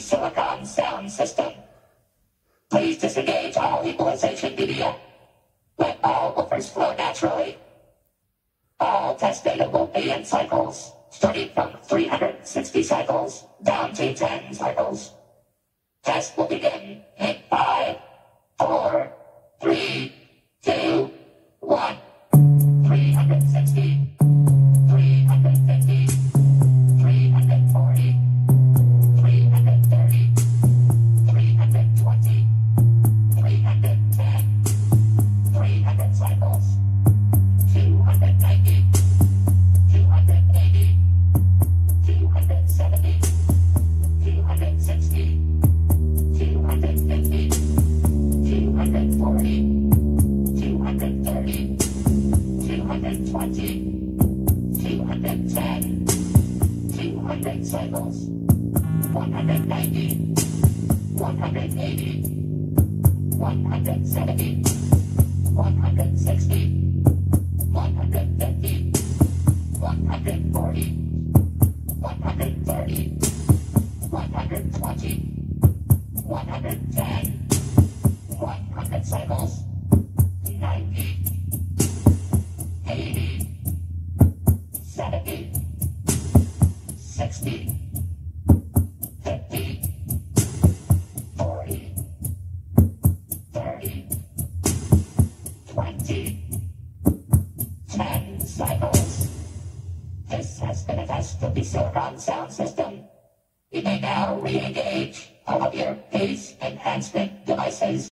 silicon sound system. Please disengage all equalization media. Let all buffers flow naturally. All test data will be in cycles, starting from 360 cycles down to 10 cycles. Test will begin in 5, 4, 3, 2, 1. 360, 350, 340, 330, 320, 310, 300 cycles, 290, 280, 270, 260, 250, 240, 230, 220, 210, 200 cycles, 190, 180, 170, 160, 150, 140, 130, 120, 110, 100 cycles, 90, 80, 70, 60, 50, 40, 30, 20, 10 cycles. This has been a test of the silicon sound system. You may now re-engage all of your bass enhancement devices.